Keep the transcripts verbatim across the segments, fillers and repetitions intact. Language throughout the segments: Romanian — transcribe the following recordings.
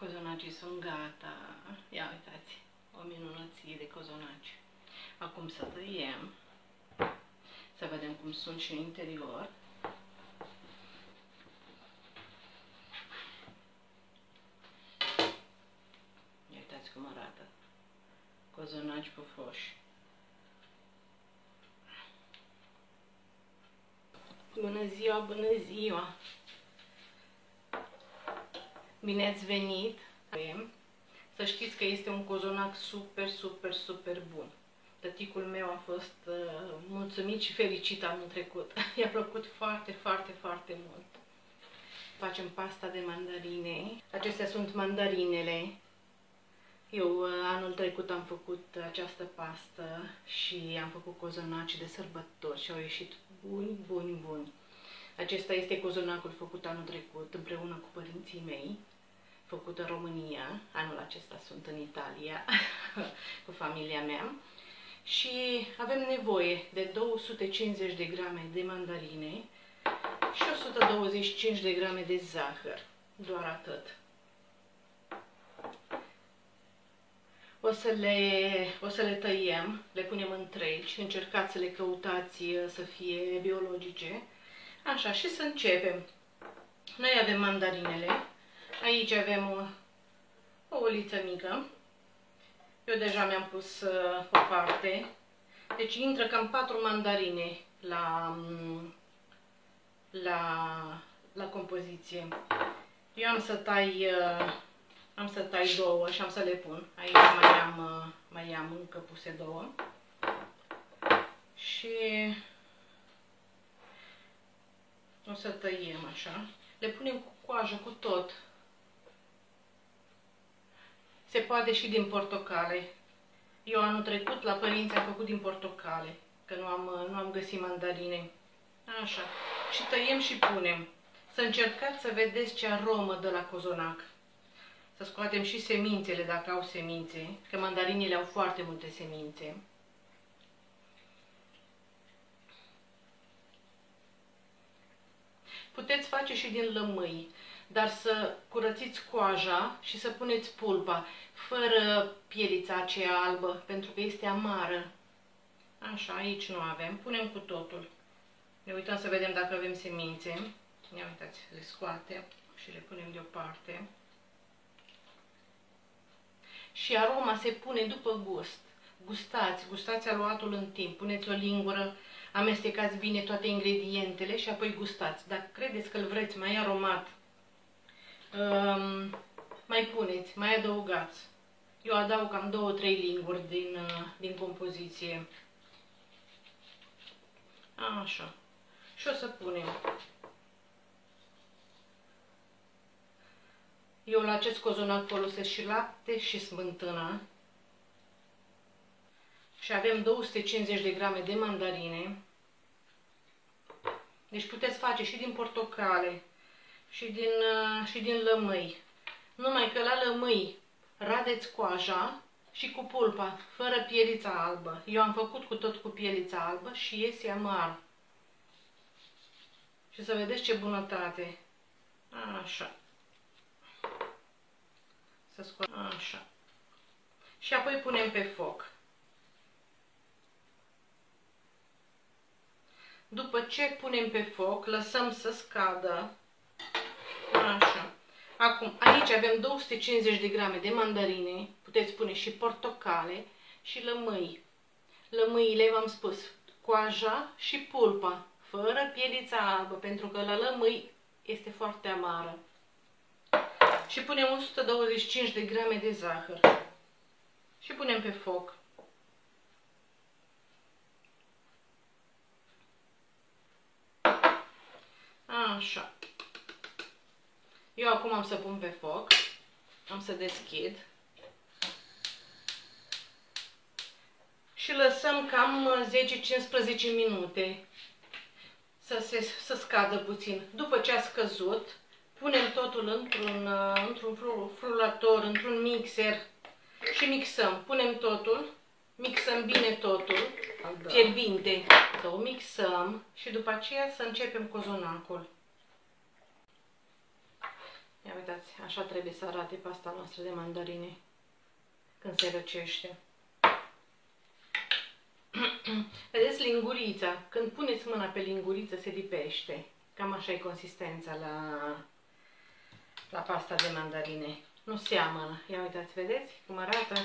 Cozonacii sunt gata. Ia uitați, o minunăție de cozonaci. Acum să tăiem, să vedem cum sunt și în interior. Ia uitați cum arată. Cozonaci pufoși. Bună ziua, bună ziua! Bine ați venit! Să știți că este un cozonac super, super, super bun. Tăticul meu a fost uh, mulțumit și fericit anul trecut. I-a plăcut foarte, foarte, foarte mult. Facem pasta de mandarine. Acestea sunt mandarinele. Eu uh, anul trecut am făcut această pastă și am făcut cozonaci de sărbători și au ieșit buni, buni, buni. Acesta este cozonacul făcut anul trecut împreună cu părinții mei, făcut în România. Anul acesta sunt în Italia cu familia mea. Și avem nevoie de două sute cincizeci de grame de mandarine și o sută douăzeci și cinci de grame de zahăr. Doar atât. O să le, o să le tăiem, le punem întregi, încercați să le căutați să fie biologice. Așa, și să începem. Noi avem mandarinele, aici avem o, o uliță mică. Eu deja mi-am pus uh, o parte. Deci intră cam patru mandarine la, la, la compoziție. Eu am să tai, uh, am să tai două și am să le pun. Aici mai am, uh, mai am încă puse două. Și o să tăiem așa. Le punem cu coajă, cu tot. Se poate și din portocale. Eu anul trecut la părinți am făcut din portocale, că nu am, nu am găsit mandarine. Așa. Și tăiem și punem. Să încercați să vedeți ce aromă dă la cozonac. Să scoatem și semințele dacă au semințe, că mandarinile au foarte multe semințe. Puteți face și din lămâi, dar să curățiți coaja și să puneți pulpa, fără pielița aceea albă, pentru că este amară. Așa, aici nu avem. Punem cu totul. Ne uităm să vedem dacă avem semințe. Ia uitați, le scoatem și le punem deoparte. Și aroma se pune după gust. Gustați, gustați aluatul în timp. Puneți o lingură, amestecați bine toate ingredientele și apoi gustați. Dacă credeți că îl vreți mai aromat, um, mai puneți, mai adăugați. Eu adaug cam două trei linguri din, uh, din compoziție. Așa. Și o să punem. Eu la acest cozonac folosesc și lapte și smântână. Și avem două sute cincizeci de grame de mandarine. Deci puteți face și din portocale și din, uh, și din lămâi. Numai că la lămâi radeți coaja și cu pulpa, fără pielița albă. Eu am făcut cu tot cu pielița albă și iese amar. Și să vedeți ce bunătate. Așa. Să scoatem. Așa. Și apoi punem pe foc. După ce punem pe foc, lăsăm să scadă. Așa. Acum, aici avem două sute cincizeci de grame de mandarine, puteți pune și portocale și lămâi. Lămâile, v-am spus, coaja și pulpa, fără pielița albă, pentru că la lămâi este foarte amară. Și punem o sută douăzeci și cinci de grame de zahăr. Și punem pe foc. Așa. Eu acum am să pun pe foc, am să deschid și lăsăm cam zece cincisprezece minute să, se, să scadă puțin. După ce a scăzut, punem totul într-un într-un frulator, într-un mixer și mixăm. Punem totul, mixăm bine totul, fierbinte, o mixăm și după aceea să începem cozonacul. Ia uitați, uitați, așa trebuie să arate pasta noastră de mandarine când se răcește. Vedeți lingurița? Când puneți mâna pe linguriță se lipește. Cam așa e consistența la, la pasta de mandarine. Nu seamănă. Ia uitați, vedeți cum arată?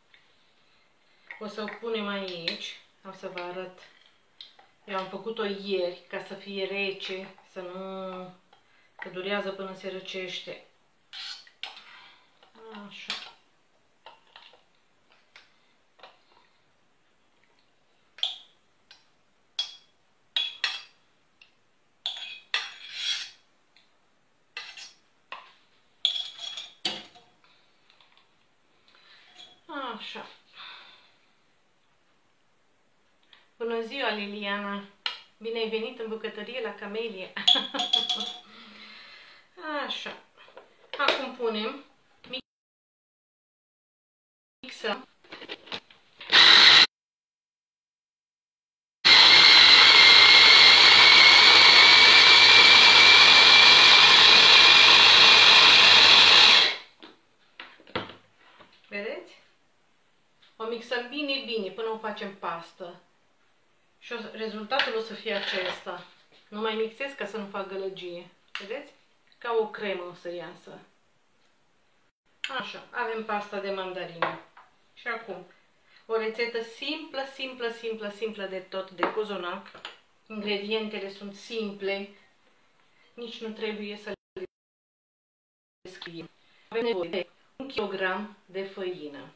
O să o punem aici. O să vă arăt. Eu am făcut-o ieri ca să fie rece, să nu... că durează până se răcește. Așa. Așa. Bună ziua, Liliana! Bine ai venit în bucătărie la Camelia! Așa. Acum punem, mixăm. Vedeți? O mixăm bine, bine, până o facem pastă. Și o, rezultatul o să fie acesta. Nu mai mixez ca să nu fac gălăgie. Vedeți? Ca o cremă o să iasă. Așa, avem pasta de mandarine. Și acum, o rețetă simplă, simplă, simplă, simplă de tot, de cozonac. Ingredientele sunt simple. Nici nu trebuie să le scriem. Avem nevoie de un kilogram de făină.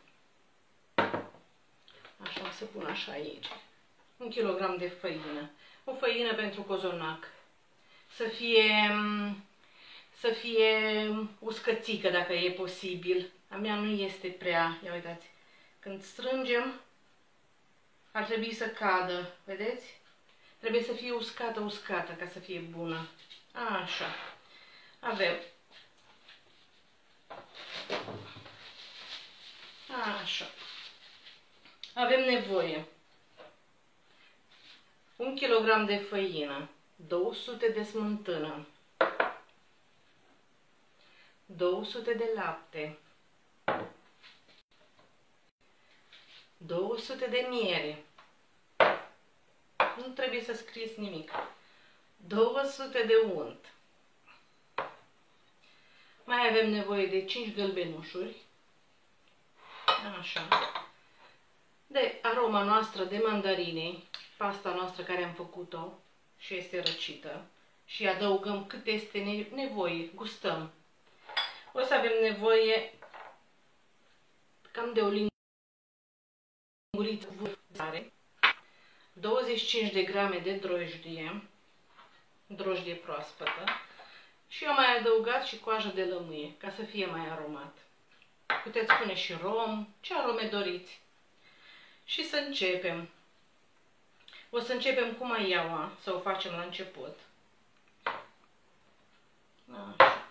Așa, o să pun așa aici. Un kilogram de făină. O făină pentru cozonac. Să fie, să fie uscățică dacă e posibil. A mea nu este prea. Ia uitați. Când strângem, ar trebui să cadă. Vedeți? Trebuie să fie uscată, uscată ca să fie bună. Așa. Avem. Așa. Avem nevoie un kilogram de făină, două sute de smântână, două sute de lapte, două sute de miere. Nu trebuie să scrieți nimic. două sute de unt. Mai avem nevoie de cinci gălbenușuri. Așa. De aroma noastră de mandarine, pasta noastră care am făcut-o și este răcită. Și adăugăm cât este nevoie, gustăm. O să avem nevoie cam de o linguriță vârfare, douăzeci și cinci de grame de drojdie, drojdie proaspătă, și eu mai adăugat și coajă de lămâie, ca să fie mai aromat. Puteți pune și rom, ce arome doriți. Și să începem. O să începem cu maiaua, să o facem la început. Așa.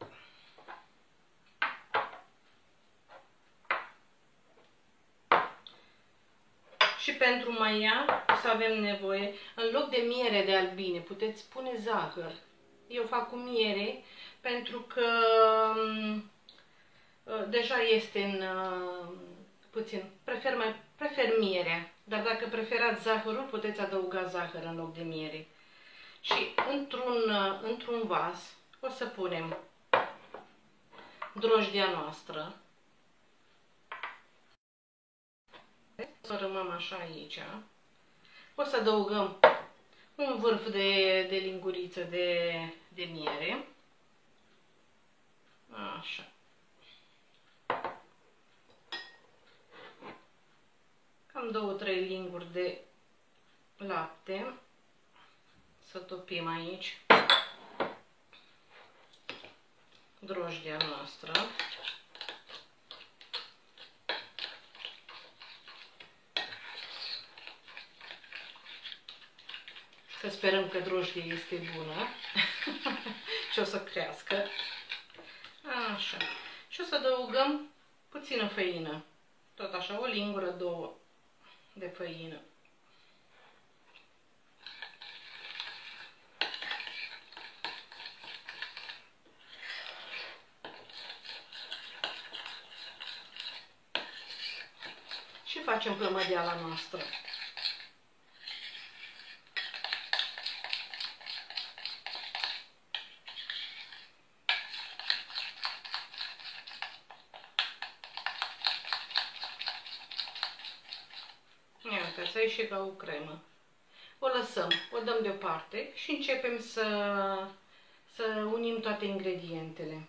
Și pentru maia o să avem nevoie, în loc de miere de albine, puteți pune zahăr. Eu fac cu miere pentru că deja este în puțin. Prefer, mai, prefer mierea, dar dacă preferați zahărul, puteți adăuga zahăr în loc de miere. Și într-un într-un vas o să punem drojdia noastră. O să rămăm așa aici. O să adăugăm un vârf de, de linguriță de, de miere. Așa. Cam două-trei linguri de lapte. Să topim aici drojdia noastră. Să sperăm că drojdia este bună și o să crească. Așa. Și o să adăugăm puțină făină. Tot așa, o lingură, două de făină. facem plămădeala noastră. Iată, să ieși ca o cremă. O lăsăm, o dăm deoparte și începem să, să unim toate ingredientele.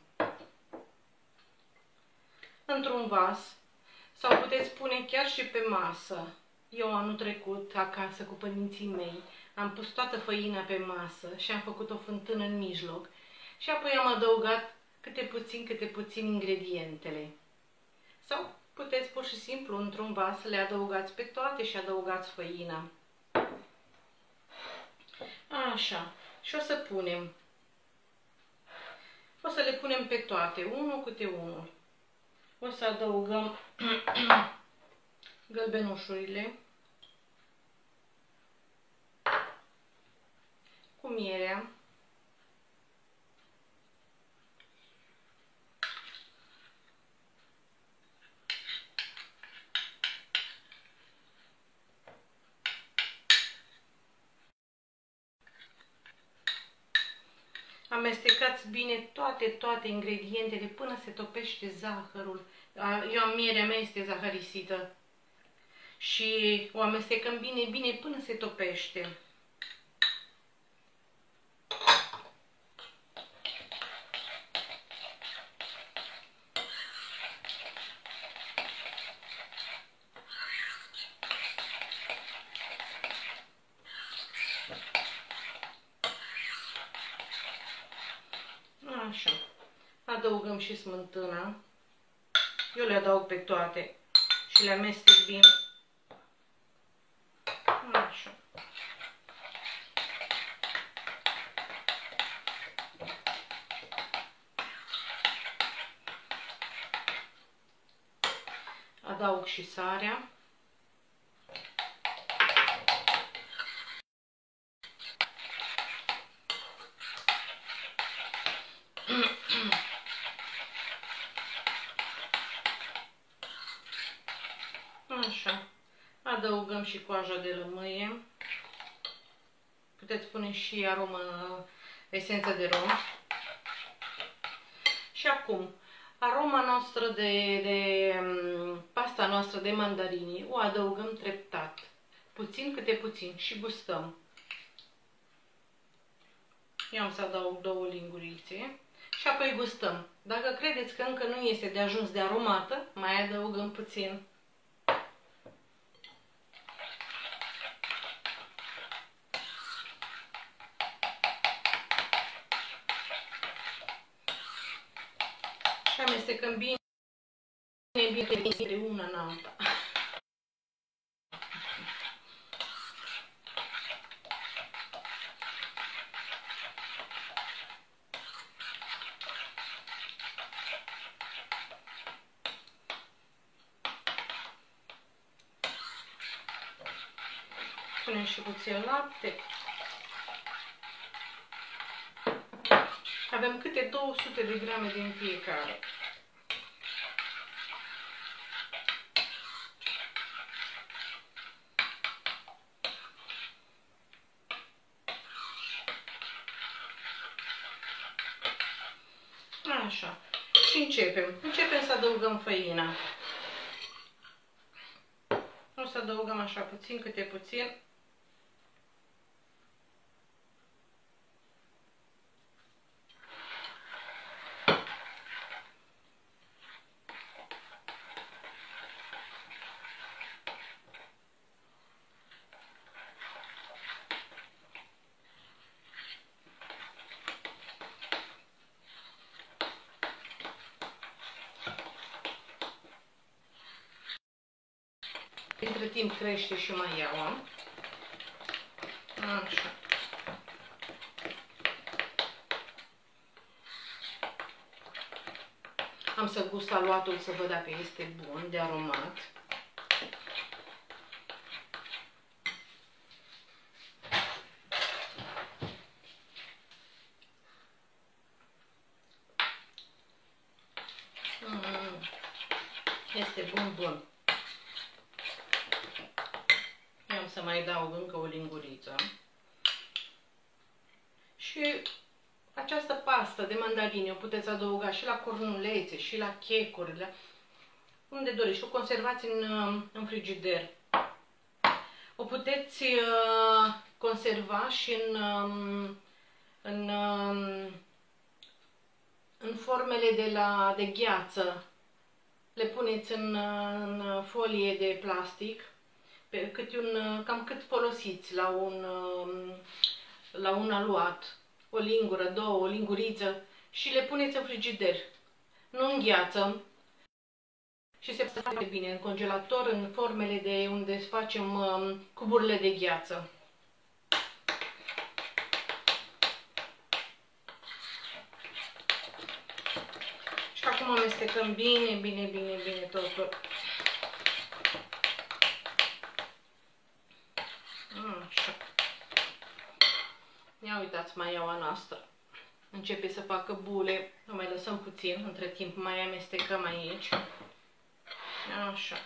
Într-un vas, sau puteți pune chiar și pe masă. Eu anul trecut, acasă, cu părinții mei, am pus toată făina pe masă și am făcut o fântână în mijloc. Și apoi am adăugat câte puțin, câte puțin ingredientele. Sau puteți pur și simplu, într-un vas, le adăugați pe toate și adăugați făina. Așa. Și o să punem. O să le punem pe toate, unul câte unul. O să adăugăm gălbenușurile cu mierea. Amestecați bine toate, toate ingredientele până se topește zahărul. Eu am mierea mea, este zaharisită. Și o amestecăm bine, bine până se topește. Așa. Adăugăm și smântâna. Eu le adaug pe toate și le amestec bine. Așa. Adaug și sarea. Așa. Adăugăm și coaja de lămâie. Puteți pune și aromă, esență de rom. Și acum, aroma noastră de, de pasta noastră de mandarini o adăugăm treptat. Puțin câte puțin și gustăm. Eu am să adaug două lingurițe și apoi gustăm. Dacă credeți că încă nu este de ajuns de aromată, mai adăugăm puțin. Și amestecăm bine, bine, bine de una în alta. Punem și puțin lapte. Avem câte două sute de grame din fiecare. Așa. Și începem. Începem să adăugăm făina. O să adăugăm așa puțin, câte puțin. Între timp crește și maiaua. Așa. Am să gust aluatul să văd dacă este bun, de aromat. Mm. Este bun, bun. să mai dau încă o linguriță. Și această pastă de mandarine o puteți adăuga și la cornulețe, și la checuri, unde doriți. O conservați în, în frigider. O puteți uh, conserva și în, um, în, um, în formele de, la, de gheață. Le puneți în, în folie de plastic, pe cât un, cam cât folosiți la un, um, la un aluat. O lingură, două, o linguriță și le puneți în frigider. Nu în gheață. Și se face bine în congelator, în formele de unde facem um, cuburile de gheață. Și acum amestecăm bine, bine, bine, bine totul. Așa. Ia uitați maioa noastră. Începe să facă bule. O mai lăsăm puțin. Între timp mai amestecăm aici. Așa.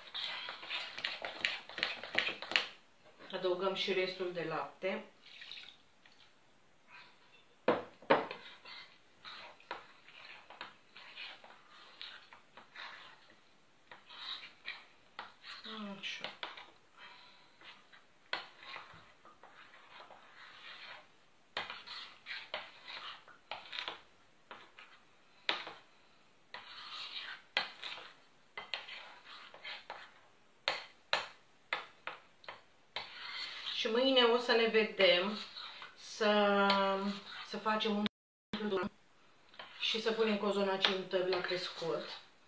Adăugăm și restul de lapte. Așa. Și mâine o să ne vedem să, să facem un și să punem cozonacii în tăvi la crescut.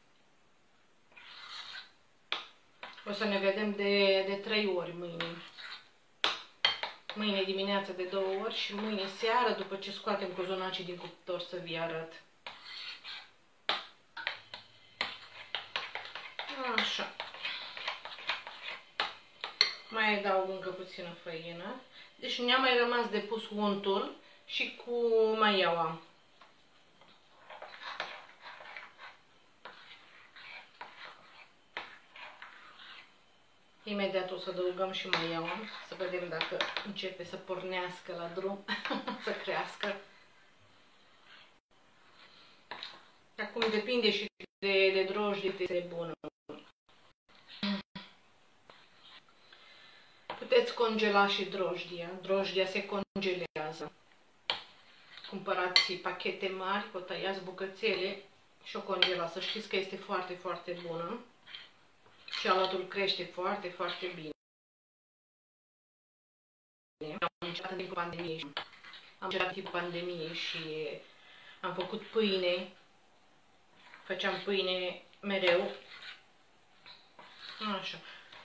O să ne vedem de, de trei ori mâine. Mâine dimineața de două ori și mâine seară, după ce scoatem cozonacii din cuptor, să vi arăt. Așa. Mai adaug încă puțină făină. Deci ne-a mai rămas de pus untul și cu maioa. Imediat o să adăugăm și maioa, să vedem dacă începe să pornească la drum, să crească. Acum depinde și de, de drojdie, de bună. Puteți congela și drojdia. Drojdia se congelează. Cumpărați pachete mari, o tăiați bucățele și o congelați. Să știți că este foarte, foarte bună. Și aluatul crește foarte, foarte bine. Am încercat în timpul pandemiei. Am încercat în timpul pandemiei și am făcut pâine. Făceam pâine mereu. Așa.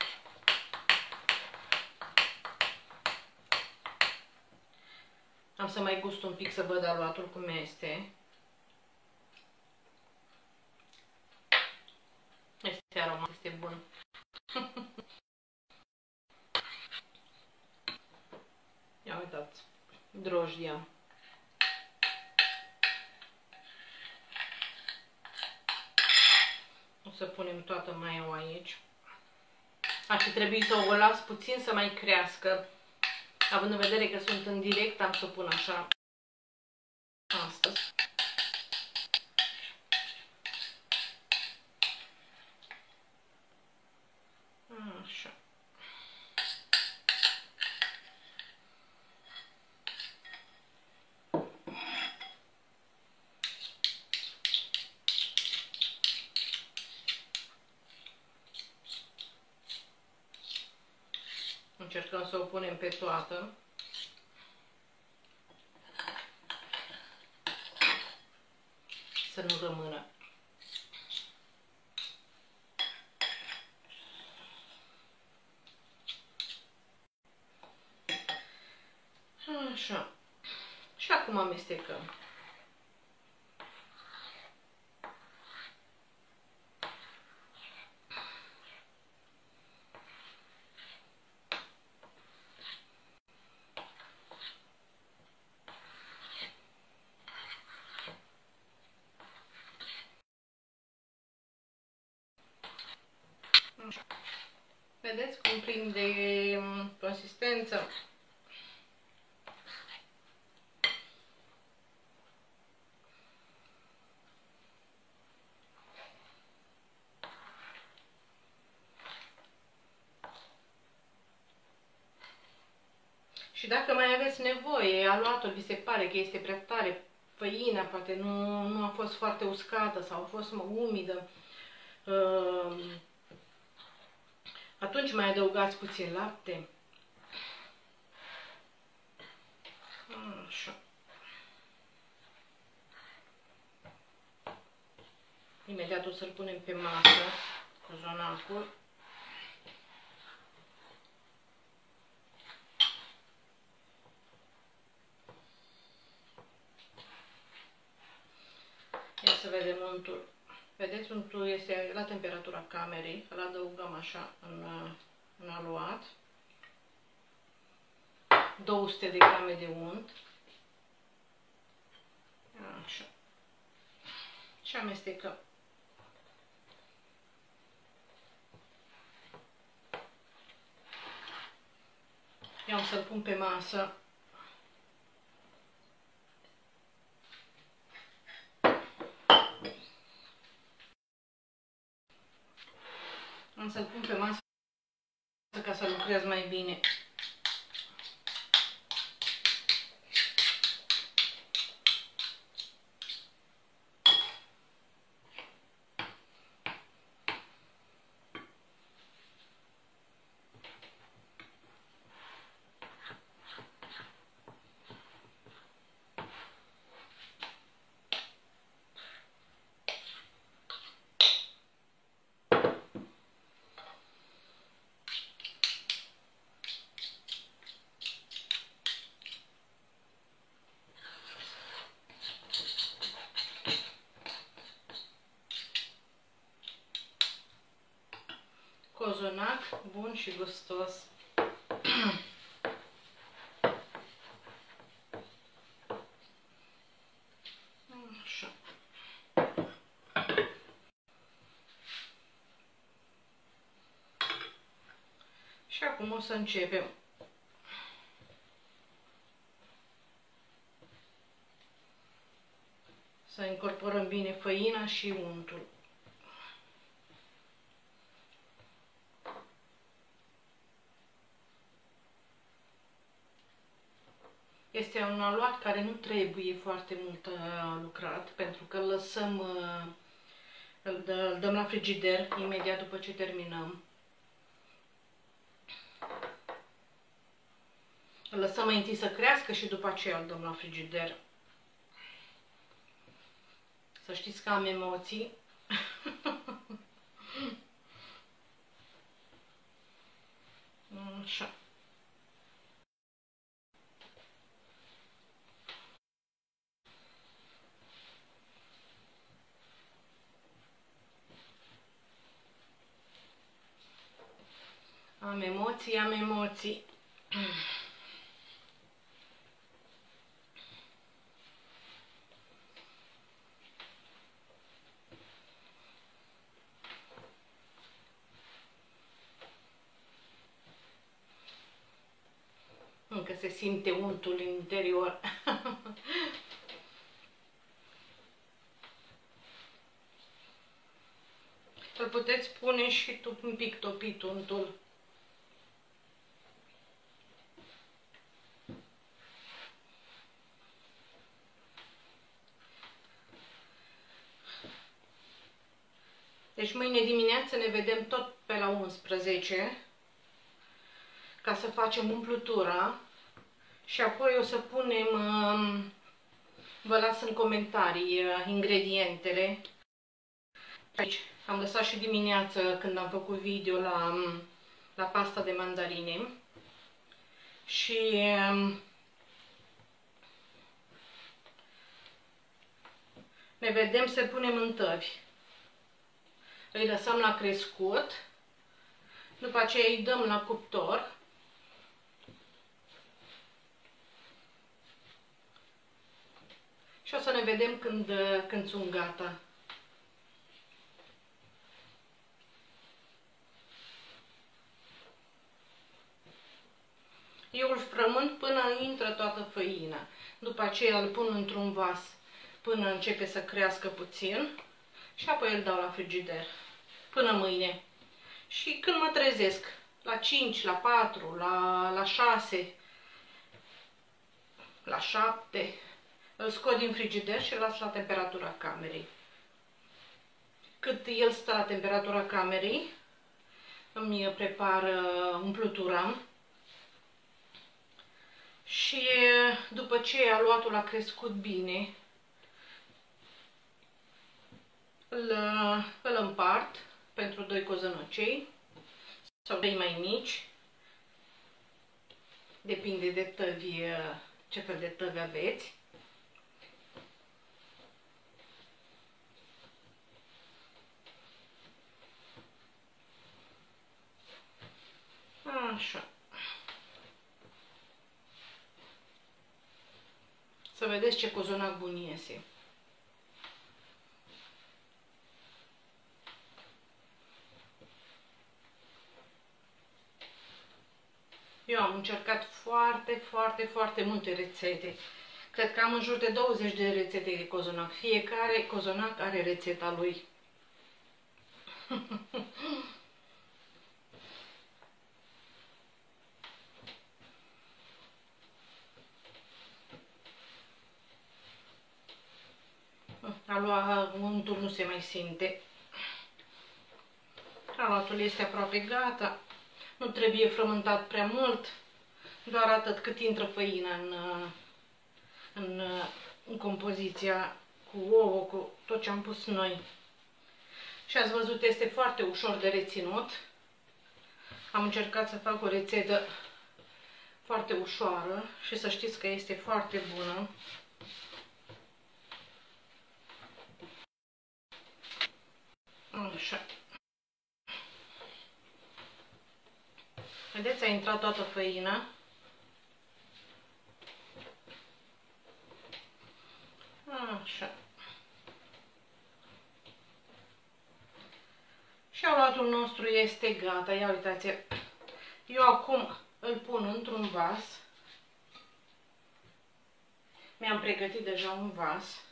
Am să mai gust un pic să văd aluatul cum este. Este aromat, este bun. Ia uitați, drojdia. O să punem toată maioa aici. Ar fi trebuit să o las puțin să mai crească. Având în vedere că sunt în direct, am să o pun așa astăzi. Așa. Încercăm să o punem pe toată. Să nu rămână. Așa. Și acum amestecăm. Vedeți cum prinde consistență? Și dacă mai aveți nevoie, aluatul vi se pare că este prea tare, făina poate nu, nu a fost foarte uscată sau a fost umidă, atunci mai adăugați puțin lapte. Așa. Imediat o să-l punem pe masă, cozonacul. Ia să vedem untul. Vedeți, untul este la temperatura camerei. Îl adăugăm așa în, în aluat. două sute de grame de unt. Așa. Și amestecăm. Eu am să-l pun pe masă. Am să-l pun pe masă ca să lucrez mai bine. Cozonac bun și gustos. Așa. Și acum o să începem. Să incorporăm bine făina și untul. Este un aluat care nu trebuie foarte mult lucrat, pentru că îl lăsăm, îl dăm la frigider imediat după ce terminăm. Îl lăsăm mai întâi să crească și după aceea îl dăm la frigider. Să știți că am emoții. Așa. Am emoții, am emoții. Încă se simte untul în interior. Îl puteți pune și tu un pic topit untul. Deci mâine dimineață ne vedem tot pe la unsprezece ca să facem umplutura și apoi o să punem, vă las în comentarii ingredientele. Aici am lăsat și dimineață când am făcut video la, la pasta de mandarine și ne vedem să punem în tăvi. Îi lăsăm la crescut, după aceea îi dăm la cuptor și o să ne vedem când, când sunt gata. Eu îl frământ până intră toată făina. După aceea îl pun într-un vas până începe să crească puțin și apoi îl dau la frigider până mâine. Și când mă trezesc, la cinci, la patru, la, la șase, la șapte, îl scot din frigider și îl las la temperatura camerei. Cât el stă la temperatura camerei, îmi prepar umplutura și după ce aluatul a crescut bine, îl, îl împart pentru doi cozănocei sau trei mai mici, depinde de tăvi, ce fel de tăvi aveți. Așa. Să vedeți ce cozonac bun iese. Eu am încercat foarte, foarte, foarte multe rețete. Cred că am în jur de douăzeci de rețete de cozonac. Fiecare cozonac are rețeta lui. Aluatul nu se mai simte. Aluatul este aproape gata. Nu trebuie frământat prea mult. Doar atât cât intră făina în, în, în compoziția cu ouă, cu tot ce am pus noi. Și ați văzut, este foarte ușor de reținut. Am încercat să fac o rețetă foarte ușoară și să știți că este foarte bună. Așa. Vedeți, a intrat toată făina. Așa. Și aluatul nostru este gata. Ia uitați, eu acum îl pun într-un vas. Mi-am pregătit deja un vas.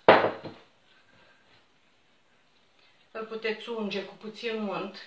Îl puteți unge cu puțin unt.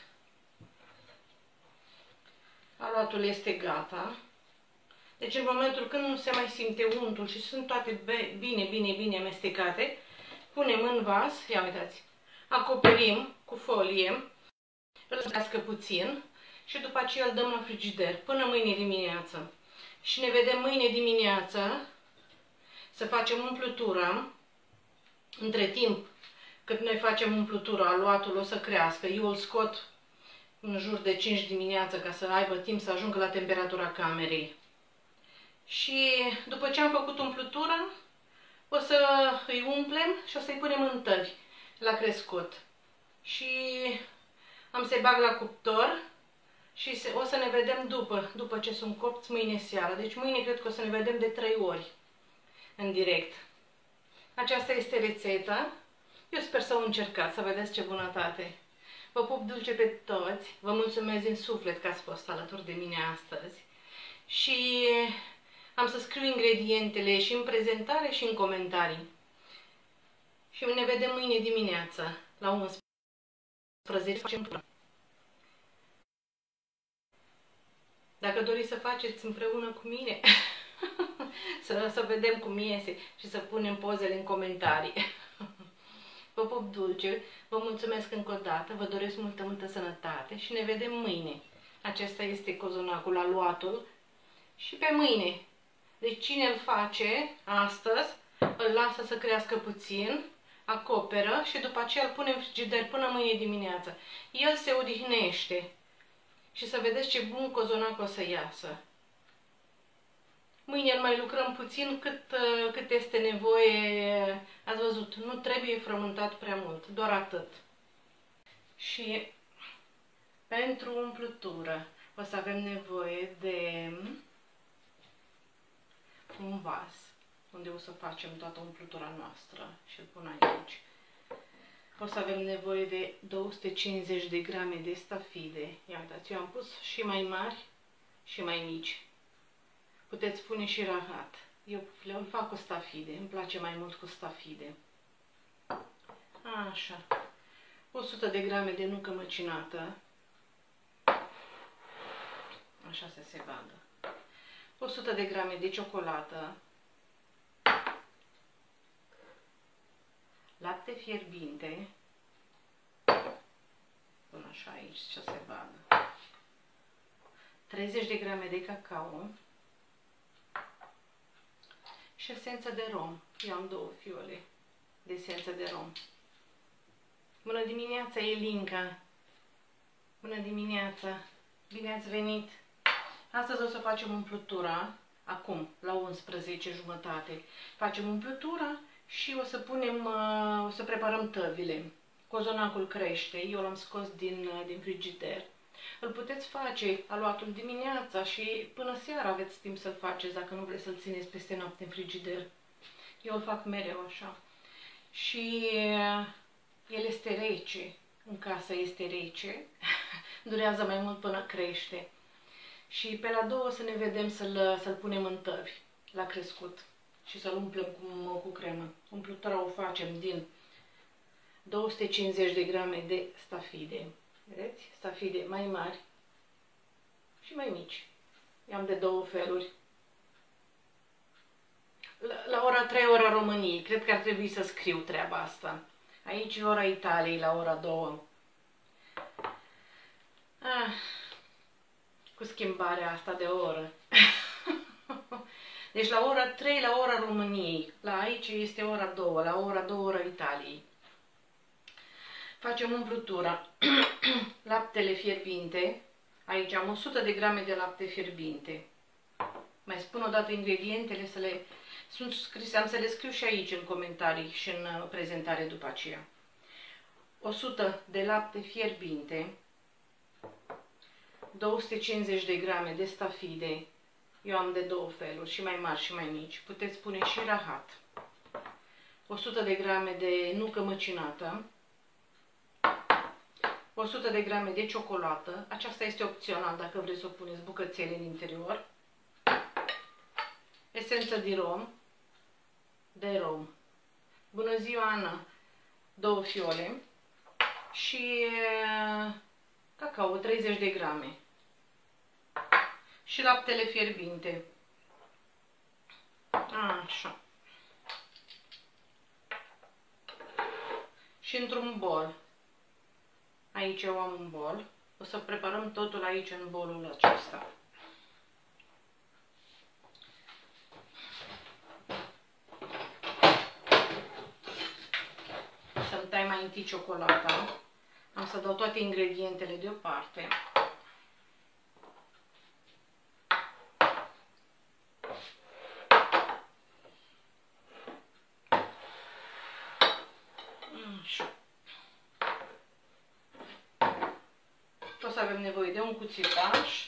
Aluatul este gata. Deci în momentul când nu se mai simte untul și sunt toate bine, bine, bine amestecate, punem în vas, ia uitați, acoperim cu folie, îl lăsăm puțin și după aceea îl dăm la frigider până mâine dimineață. Și ne vedem mâine dimineață să facem umplutura. Între timp, cât noi facem umplutura, aluatul o să crească. Eu îl scot în jur de cinci dimineața ca să aibă timp să ajungă la temperatura camerei. Și după ce am făcut umplutura, o să îi umplem și o să-i punem în tăvi la crescut. Și am să-i bag la cuptor și o să ne vedem după, după ce sunt copți mâine seara. Deci mâine cred că o să ne vedem de trei ori în direct. Aceasta este rețeta. Eu sper să o încercați, să vedeți ce bunătate. Vă pup dulce pe toți, vă mulțumesc din suflet că ați fost alături de mine astăzi și am să scriu ingredientele și în prezentare și în comentarii. Și ne vedem mâine dimineață la unsprezece. Dacă doriți să faceți împreună cu mine, să, să vedem cum iese și să punem pozele în comentarii. Vă pup dulce, vă mulțumesc încă o dată, vă doresc multă, multă sănătate și ne vedem mâine. Acesta este cozonacul, aluatul. Și pe mâine. Deci cine îl face astăzi, îl lasă să crească puțin, acoperă și după aceea îl pune în frigider până mâine dimineață. El se odihnește și să vedeți ce bun cozonac o să iasă. Mâine îl mai lucrăm puțin cât, cât este nevoie. Ați văzut, nu trebuie frământat prea mult, doar atât. Și pentru umplutură o să avem nevoie de un vas unde o să facem toată umplutura noastră și îl pun aici. O să avem nevoie de două sute cincizeci de grame de stafide. Ia uitați, eu am pus și mai mari și mai mici. Puteți pune și rahat. Eu îl fac cu stafide, îmi place mai mult cu stafide. Așa. o sută de grame de nucă măcinată. Așa să se vadă. o sută de grame de ciocolată. Lapte fierbinte. Pun așa aici să se vadă. treizeci de grame de cacao. Și esență de rom. Eu am două fiole de esență de rom. Bună dimineața, Elinca! Bună dimineața! Bine ați venit! Astăzi o să facem umplutura, acum, la unsprezece jumătate. Facem umplutura și o să punem, o să preparăm tăvile. Cozonacul crește, eu l-am scos din, din frigider. Îl puteți face aluatul dimineața și până seara aveți timp să-l faceți, dacă nu vreți să-l țineți peste noapte în frigider. Eu îl fac mereu așa. Și el este rece, în casă este rece, durează mai mult până crește. Și pe la două să ne vedem să-l să-l punem în tăvi, la crescut, și să-l umplem cu, cu cremă. Umplutura o facem din două sute cincizeci de grame de stafide. Vedeți? Stafide mai mari și mai mici. I-am de două feluri. La, la ora trei, ora României. Cred că ar trebui să scriu treaba asta. Aici e ora Italiei, la ora două. Ah, cu schimbarea asta de oră. Deci la ora trei, la ora României. La aici este ora două, la ora două, ora Italiei. Facem umplutura. Laptele fierbinte. Aici am o sută de grame de lapte fierbinte. Mai spun o dată ingredientele, să le sunt scrise, am să le scriu și aici în comentarii și în prezentare după aceea. o sută de lapte fierbinte, două sute cincizeci de grame de stafide. Eu am de două feluri, și mai mari și mai mici. Puteți pune și rahat. o sută de grame de nucă măcinată. o sută de grame de ciocolată. Aceasta este opțional dacă vreți să o puneți bucățele în interior. Esență de rom. De rom. Bună ziua, Ana! Două fiole. Și cacao, treizeci de grame. Și laptele fierbinte. Așa. Și într-un bol. Aici eu am un bol. O să preparăm totul aici în bolul acesta. Să-mi tai mai întâi ciocolata. Am să dau toate ingredientele deoparte. Așa. O să avem nevoie de un cuțitaș.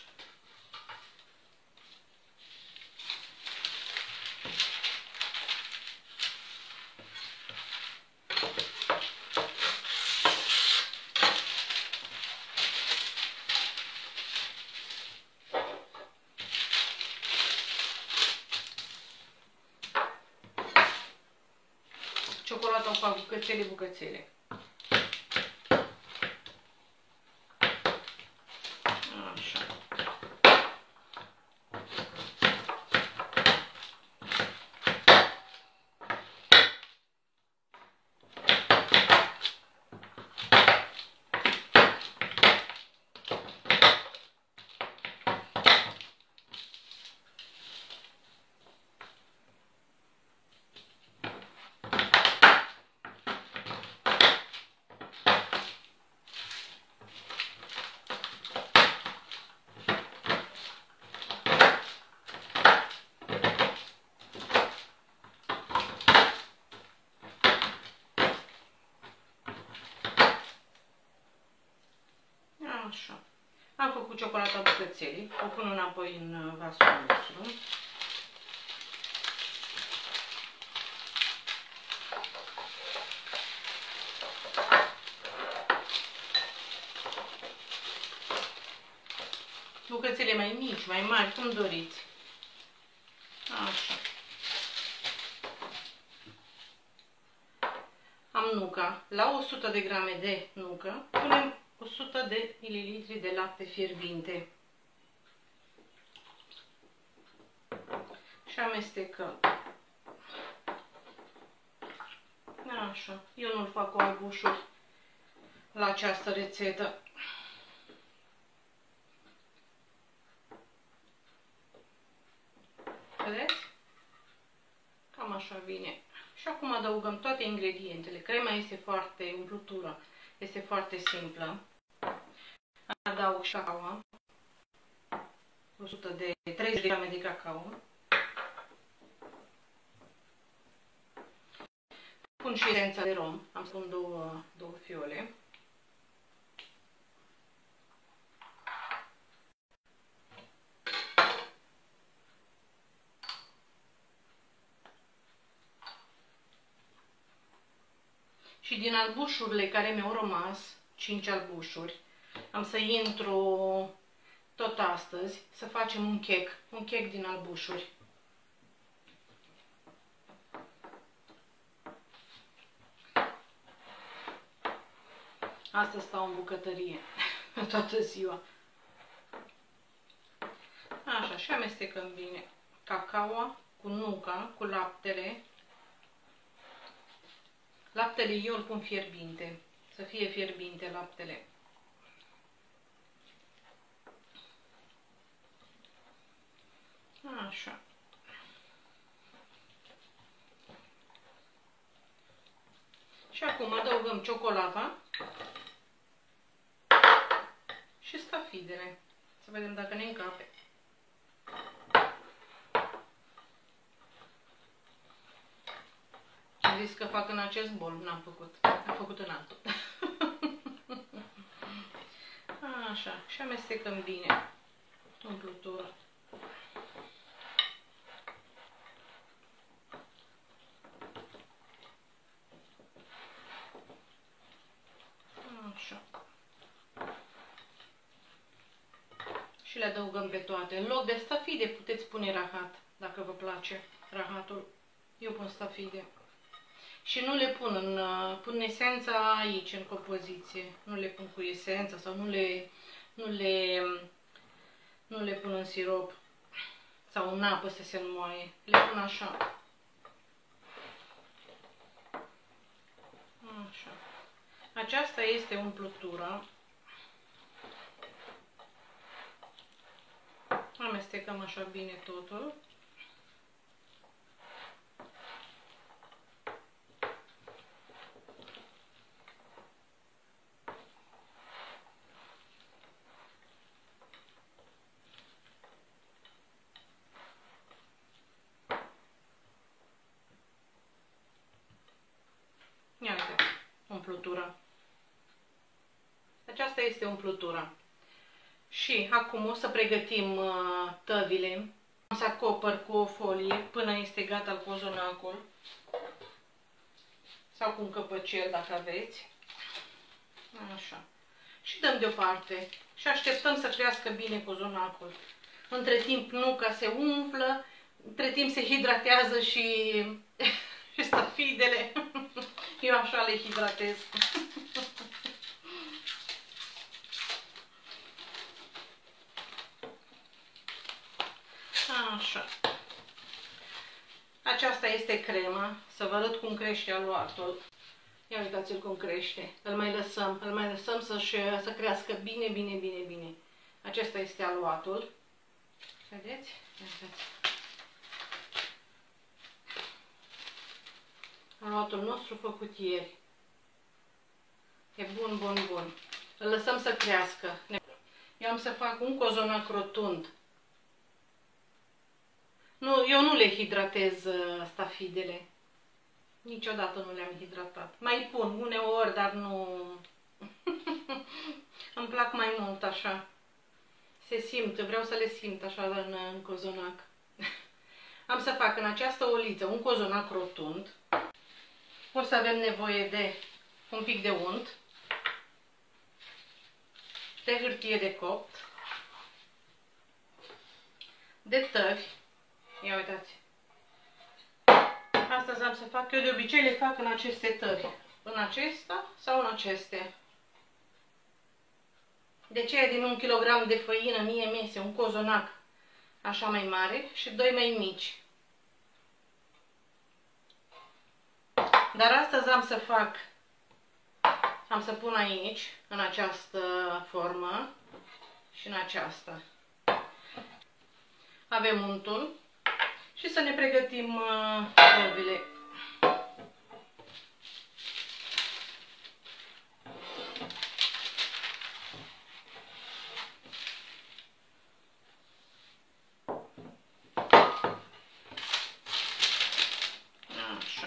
Ciocolata o fac bucățele, bucățele. Așa. Așa. Am făcut ciocolata bucățelii. O pun înapoi în vasul nostru. Bucățele mai mici, mai mari, cum doriți. Așa. Am nuca. La o sută de grame de nucă punem o sută de mililitri de lapte fierbinte. Și amestecăm. Așa. Eu nu-l fac cu albușuri la această rețetă. Vedeți? Cam așa vine. Și acum adăugăm toate ingredientele. Crema este foarte, umplutura este foarte simplă. Adaug și cacao. o sută de treizeci de grame de cacao. Pun și esența de rom. Am spun două, două fiole. Și din albușurile care mi-au rămas, cinci albușuri, am să intru tot astăzi să facem un chec, un chec din albușuri. Astăzi stau în bucătărie toată ziua. Așa, și amestecăm bine cacao cu nuca, cu laptele. Laptele eu îl pun fierbinte, să fie fierbinte laptele. Așa. Și acum adăugăm ciocolata și stafidele. Să vedem dacă ne încape. Am zis că fac în acest bol, n-am făcut. Am făcut în altul. Așa, și amestecăm bine umplutura. Așa. Și le adăugăm pe toate. În loc de stafide puteți pune rahat, dacă vă place rahatul. Eu pun stafide. Și nu le pun în, pun esența aici, în compoziție. Nu le pun cu esența sau nu le, nu le, nu le pun în sirop sau în apă să se înmoaie. Le pun așa. Așa. Aceasta este umplutura. Amestecăm așa bine totul. Iată, umplutura. Aceasta este umplutura. Și acum o să pregătim uh, tăvile. O să acopăr cu o folie până este gata cozonacul. Sau cu un căpăcel dacă aveți. Așa. Și dăm deoparte. Și așteptăm să crească bine cozonacul. Între timp nuca se umflă, între timp se hidratează și, și stafidele. Eu așa le hidratez. Așa. Aceasta este crema. Să vă arăt cum crește aluatul. Ia uitați-l cum crește. Îl mai lăsăm, îl mai lăsăm să, să crească bine, bine, bine, bine. Acesta este aluatul. Vedeți? Vedeți? Aluatul nostru făcut ieri. E bun, bun, bun. Îl lăsăm să crească. Eu am să fac un cozonac rotund. Nu, eu nu le hidratez stafidele. Niciodată nu le-am hidratat. Mai pun uneori, dar nu... Îmi plac mai mult așa. Se simt, vreau să le simt așa în, în cozonac. Am să fac în această oliță un cozonac rotund. O să avem nevoie de un pic de unt, de hârtie de copt, de tăvi. Ia uitați, Astăzi am să fac, eu de obicei le fac în aceste tări. În acesta sau în aceste. De ce din un kilogram de făină mie mese un cozonac așa mai mare și doi mai mici. Dar astăzi am să fac, am să pun aici, în această formă și în aceasta. Avem untul și să ne pregătim uh, ovile. Așa.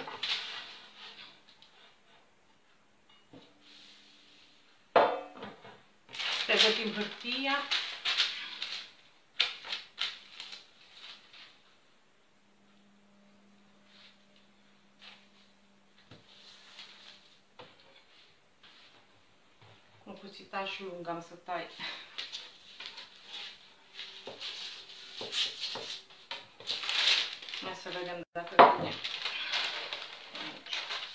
Pregătim hârtia. Un cuțitaș lung am să tai. Hai să vedem dacă vine. Aici.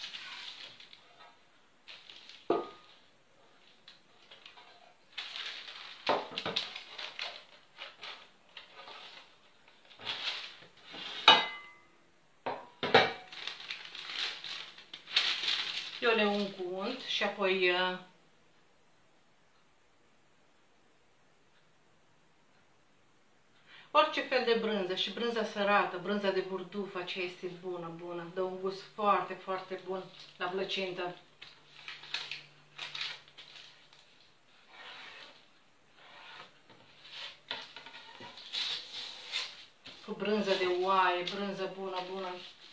Eu le un cu unt și apoi uh, orice fel de brânză, și brânza sărată, brânza de burduf, aceea este bună, bună, dă un gust foarte, foarte bun la plăcintă. Cu brânză de oaie, brânză bună, bună.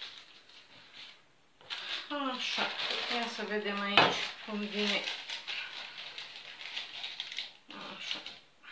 Așa, ia să vedem aici cum vine. Așa.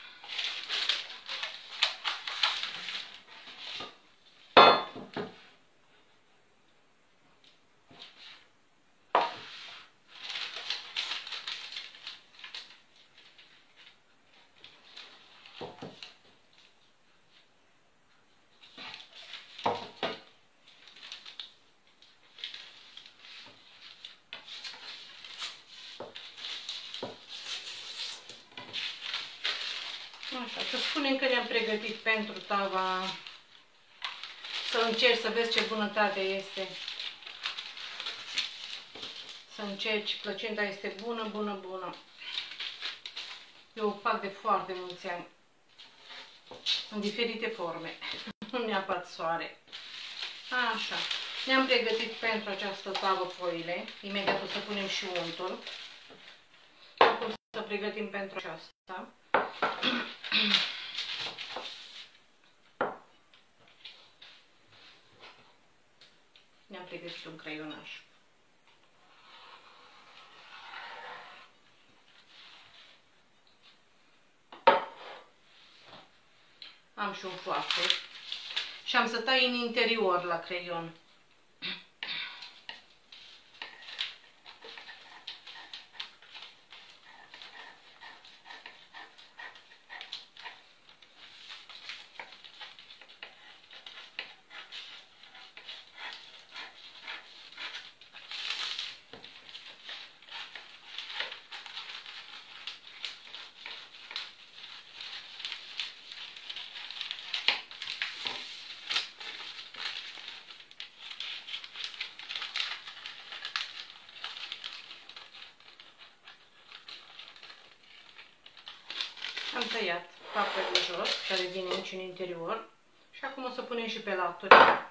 Așa, să spunem că ne-am pregătit pentru tava, să încerci să vezi ce bunătate este. Să încerci, plăcinta este bună, bună, bună. Eu o fac de foarte mulți ani, în diferite forme, nu neapărat soare. Așa, ne-am pregătit pentru această tavă foile, imediat o să punem și untul. Acum să pregătim pentru aceasta. Ne-am pregătit un creionaș. Am și un foașă și am să tai în interior la creion. Am tăiat partea de jos, care vine aici în interior, și acum o să punem și pe laturi.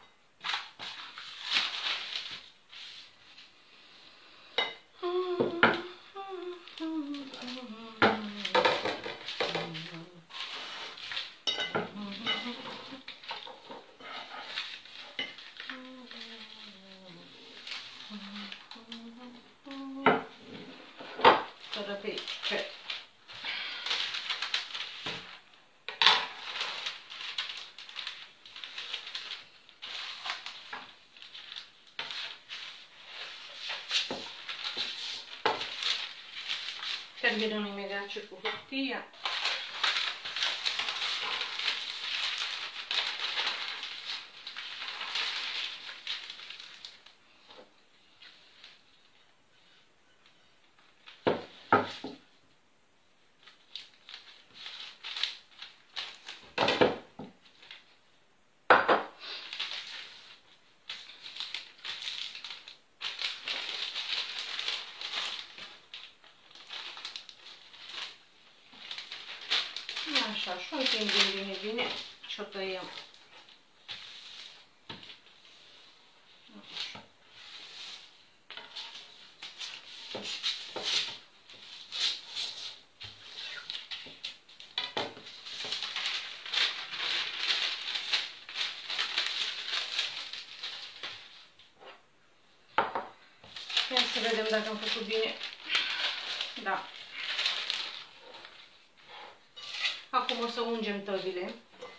Fără pe aici, ce? Terminăm imediat și cu hârtia. Așa, și întindem bine, bine și o tăiem. Așa. Ia să vedem dacă am făcut bine. Da. Acum o să ungem tăvile.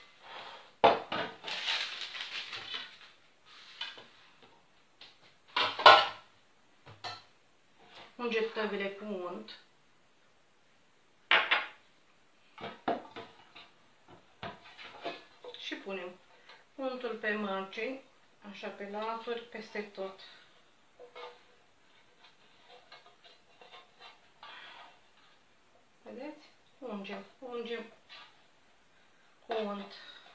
Ungem tăvile cu unt. Și punem untul pe margini, așa pe laturi, peste tot. Vedeți? Ungem, ungem cu unt.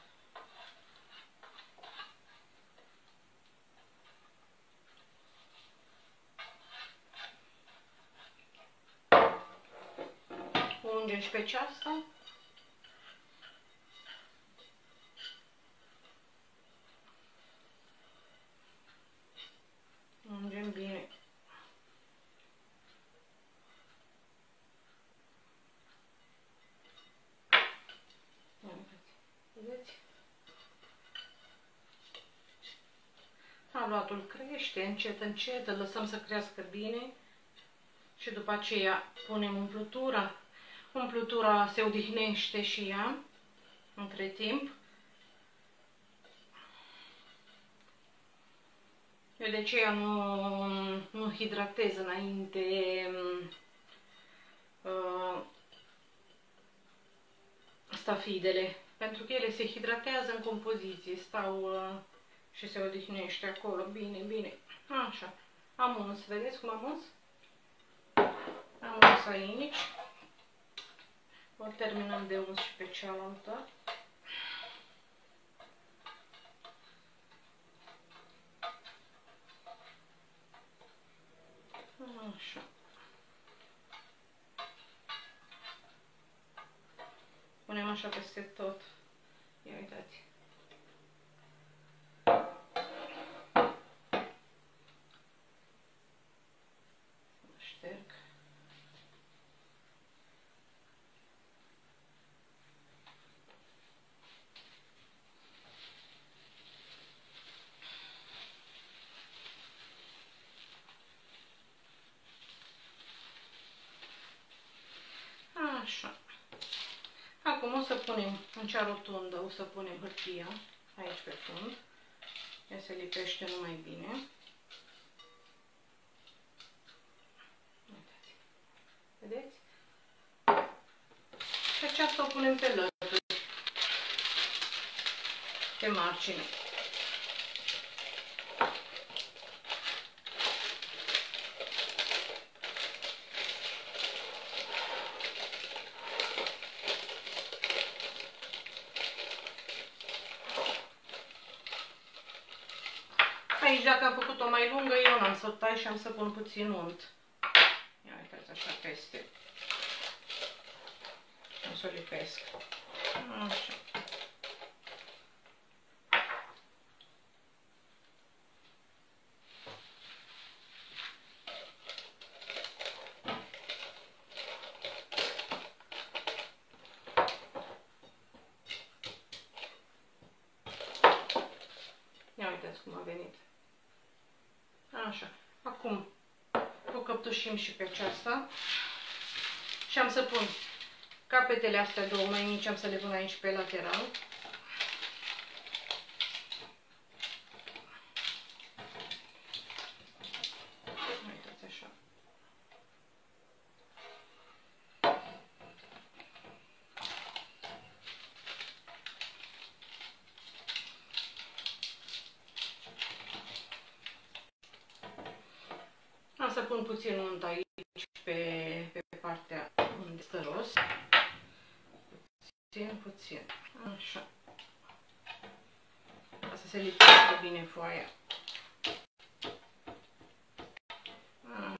Ungem și pe ceasta. Ungem bine. Vedeți? Aluatul crește încet, încet, îl lăsăm să crească bine și după aceea punem umplutura. Umplutura se odihnește și ea între timp. Eu de aceea nu, nu hidratez înainte uh, stafidele, pentru că ele se hidratează în compoziție, stau uh, și se odihnește acolo, bine, bine. Așa, am uns, vedeți cum am uns? Am uns aici. O terminăm de uns și pe cealaltă. Așa. Punem așa peste tot. Ia uitați. Șterg. Așa. Acum o să punem în cea rotundă, o să punem hârtia aici pe fund. Ea se lipește numai bine. Uitați. Vedeți? Și aceasta o punem pe lături, pe margine. Aici, dacă am făcut-o mai lungă, eu n-am să o tai și am să pun puțin unt. Ia uitați așa peste. O să o lipesc. Așa. Ia uitați cum a venit. Așa. Acum o căptușim și pe aceasta. Și am să pun capetele astea două mai mici, am să le pun aici pe lateral. Uitați așa. Am să pun puțin unt aici pe, pe partea unde stă rost. Puțin, puțin. Așa. Ca să se lipească bine foaia. Așa.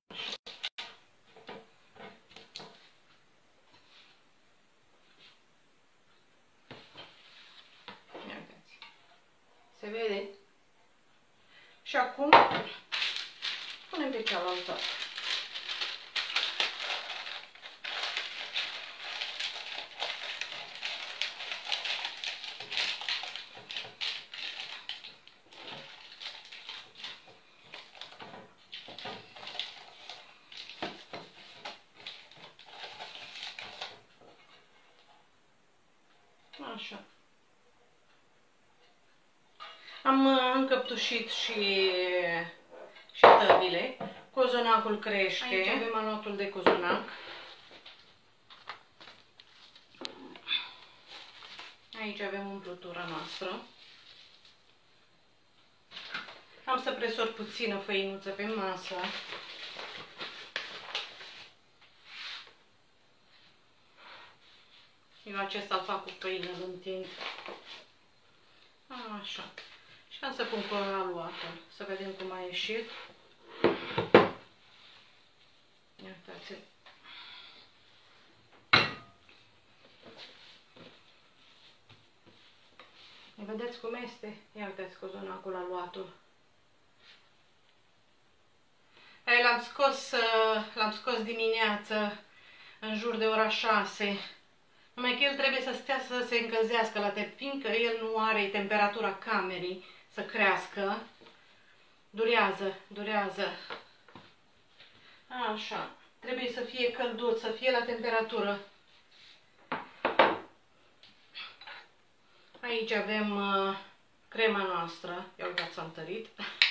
Ia uitați. Se vede? Și acum punem pe cealaltă. Așa. Am încăptușit și, și tăbile. Cozonacul crește. Aici avem aluatul de cozonac. Aici avem umplutura noastră. Am să presor puțină făinuță pe masă. Eu acesta îl fac cu făină, îl întind. Așa. Și am să pun cu aluatul. Să vedem cum a ieșit. Ia uitați-l. Vedeți cum este? Ia uitați cozonacul, aluatul. L-am scos, l-am scos dimineață, în jur de ora șase. Numai că el trebuie să stea să se încălzească la te, fiindcă el nu are temperatura camerei să crească. Durează, durează. Așa. Trebuie să fie călduț, să fie la temperatură. Aici avem uh, crema noastră. Ia uitați, s-a întărit.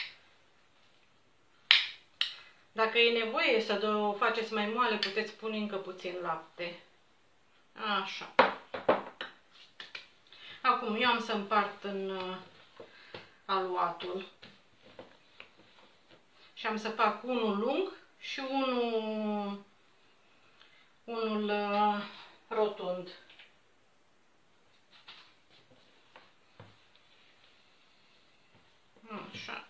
Dacă e nevoie să o faceți mai moale, puteți pune încă puțin lapte. Așa. Acum eu am să împart în uh, aluatul. Și am să fac unul lung și unul, unul uh, rotund. Așa.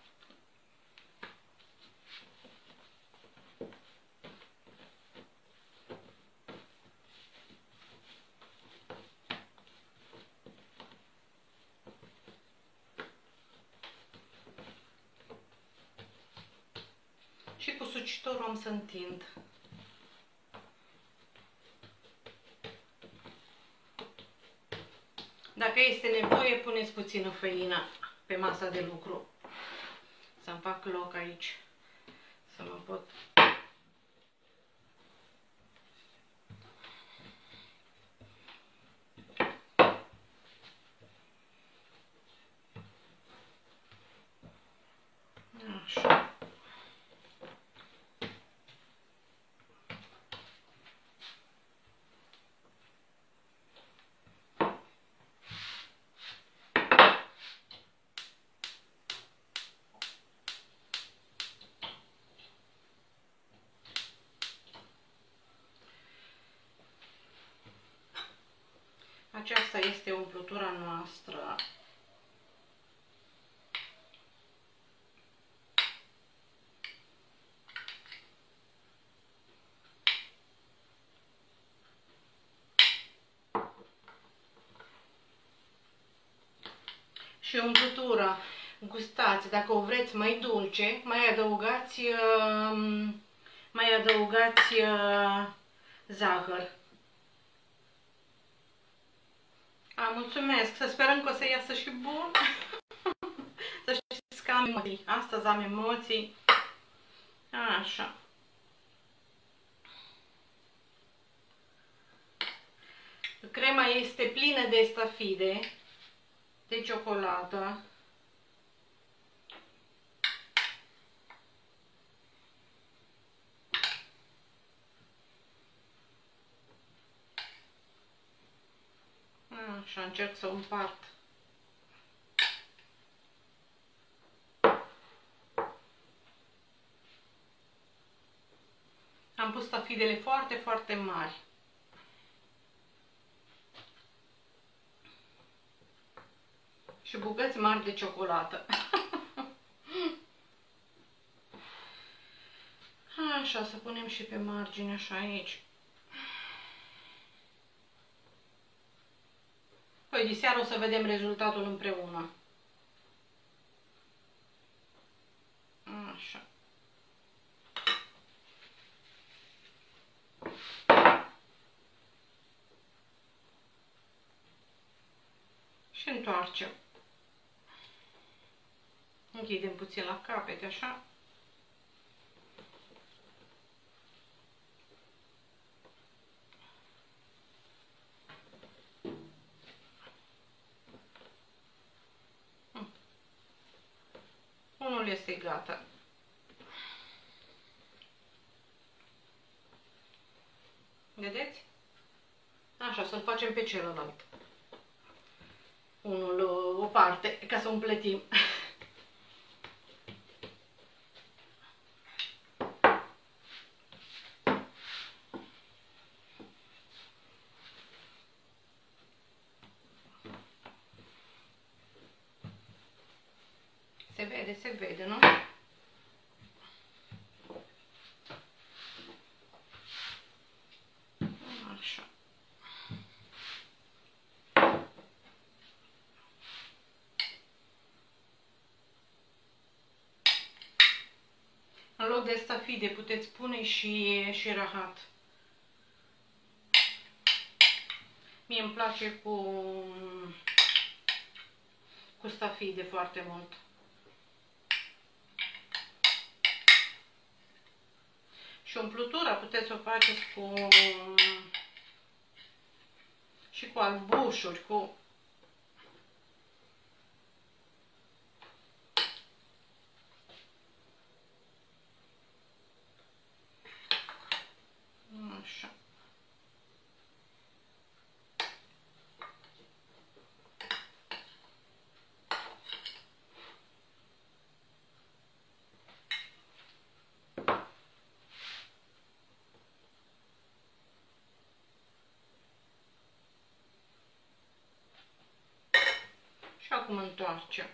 Și cu sucitorul am să întind. Dacă este nevoie, puneți puțină făină pe masa de lucru. Să-mi fac loc aici. Să mă pot... Așa. Aceasta este umplutura noastră. Și umplutura, gustați, dacă o vreți mai dulce, mai adăugați, mai adăugați zahăr. A, mulțumesc, să sperăm că o să iasă și bun. Să știți că am emoții. Astăzi am emoții. Așa. Crema este plină de stafide, de ciocolată. Așa, încerc să o împart. Am pus stafidele foarte, foarte mari. Și bucăți mari de ciocolată. Așa, să punem și pe margine, așa, aici. Păi, diseară o să vedem rezultatul împreună. Așa. Și întoarcem. Închidem puțin la capete, așa. Unul este gata. Vedeți? Așa, să-l facem pe celălalt. Unul o parte, ca să împletim. Se vede, se vede, nu? Așa. În loc de stafide puteți pune și, și rahat. Mie îmi place cu, cu stafide foarte mult. Și umplutura puteți să o faceți cu și cu albușuri, cu așa. Și acum întoarcem.